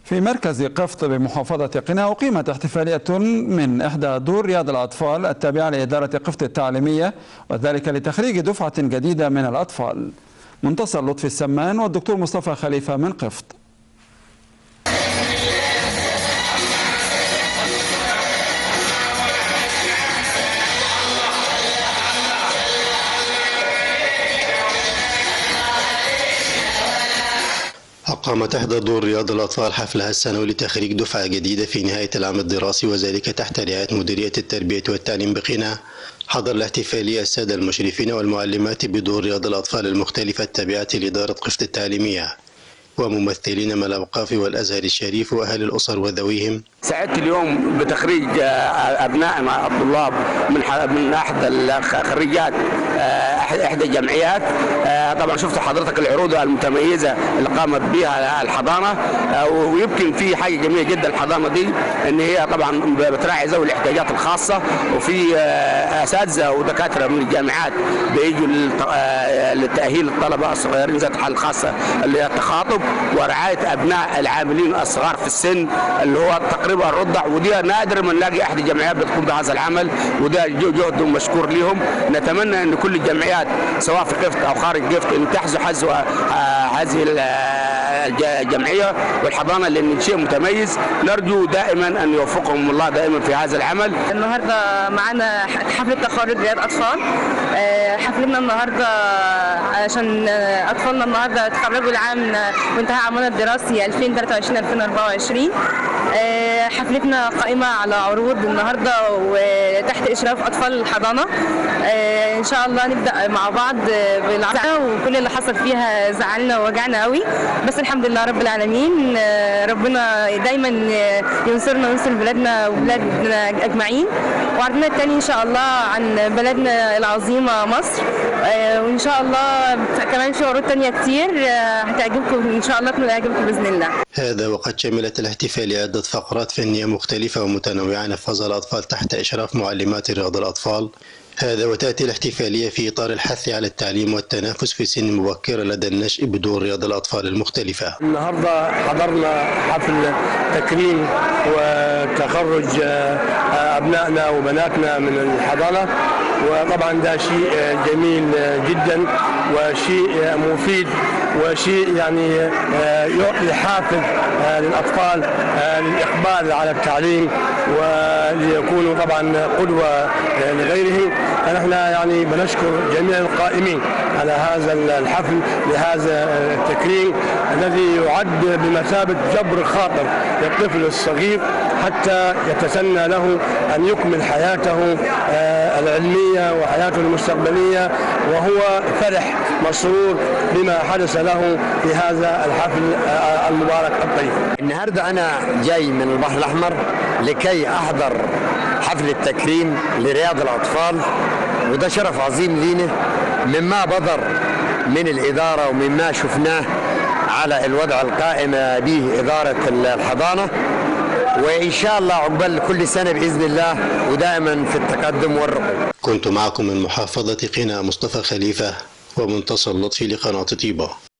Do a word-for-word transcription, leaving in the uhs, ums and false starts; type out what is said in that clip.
في مركز قفط بمحافظة قنا أقيمت احتفالية من إحدى دور رياض الأطفال التابعة لإدارة قفط التعليمية، وذلك لتخريج دفعة جديدة من الأطفال. منتصر لطفي السمان والدكتور مصطفى خليفة من قفط. أقامت إحدى دور رياض الأطفال حفلها السنوي لتخريج دفعة جديدة في نهاية العام الدراسي، وذلك تحت رعاية مديرية التربية والتعليم بقنا. حضر الاحتفالية السادة المشرفين والمعلمات بدور رياض الأطفال المختلفة التابعة لإدارة قفط التعليمية، وممثلين من الأوقاف والأزهر الشريف وأهل الأسر وذويهم. سعدت اليوم بتخريج أبنائنا الطلاب من من أحد الخريجات إحدى الجمعيات. طبعا شفت حضرتك العروض المتميزة اللي قامت بها الحضانة، ويمكن في حاجة جميلة جدا الحضانة دي إن هي طبعا بتراعي ذوي الاحتياجات الخاصة، وفي أساتذة ودكاترة من الجامعات بيجوا لتأهيل الطلبة الصغيرين ذات الحالة الخاصة اللي هي التخاطب ورعاية أبناء العاملين الصغار في السن اللي هو تقريبا الرضع، ودي نادر من نلاقي أحد الجمعيات بتقوم بهذا العمل، وده جهد مشكور لهم. نتمنى أن كل الجمعيات سواء في قفط أو خارج قفط أن تحظوا حظ هذه الجمعية والحضانة، لأن شيء متميز. نرجو دائما أن يوفقهم الله دائما في هذا العمل. النهارده معانا حفلة تخرج رياض أطفال. حفلتنا النهارده عشان أطفالنا النهارده تخرجوا العام وانتهى عامنا الدراسي ألفين وثلاثة وعشرين ألفين وأربعة وعشرين. حفلتنا قائمة على عروض النهارده وتحت إشراف أطفال الحضانة. إن شاء الله نبدأ مع بعض بالعزة، وكل اللي حصل فيها زعلنا ووجعنا قوي، بس الحمد لله رب العالمين. ربنا دايما ينصرنا وينصر بلادنا وبلادنا أجمعين. وعرضنا التاني إن شاء الله عن بلدنا العظيمة مصر، وإن شاء الله كمان في عروض تانية كتير هتعجبكم إن شاء الله، تعجبكم بإذن الله. هذا وقد شملت الاحتفالية عدة فقرات فنية مختلفة ومتنوعة نفذها الأطفال تحت إشراف معلمات رياض الأطفال. هذا وتأتي الاحتفالية في إطار الحث على التعليم والتنافس في سن مبكرة لدى النشء بدور رياض الأطفال المختلفة. النهارده حضرنا حفل تكريم وتخرج أبنائنا وبناتنا من الحضانة، وطبعا ده شيء جميل جدا وشيء مفيد وشيء يعني يعطي حافز للأطفال للإقبال على التعليم وليكونوا طبعا قدوة لغيرهم. فنحن يعني بنشكر جميع القائمين على هذا الحفل لهذا التكريم الذي يعد بمثابة جبر خاطر للطفل الصغير حتى يتسنى له أن يكمل حياته العلمية وحياته المستقبلية وهو فرح مسرور بما حدث له في هذا الحفل المبارك الطيب. النهارده أنا جاي من البحر الأحمر لكي أحضر حفل التكريم لرياض الأطفال، وده شرف عظيم لينا مما بدر من الإدارة ومما شفناه على الوضع القائم به إدارة الحضانة، وإن شاء الله عقبال كل سنة بإذن الله ودائما في التقدم والرقي. كنت معكم من محافظة قنا مصطفى خليفة ومنتصر لطفي لقناة طيبة.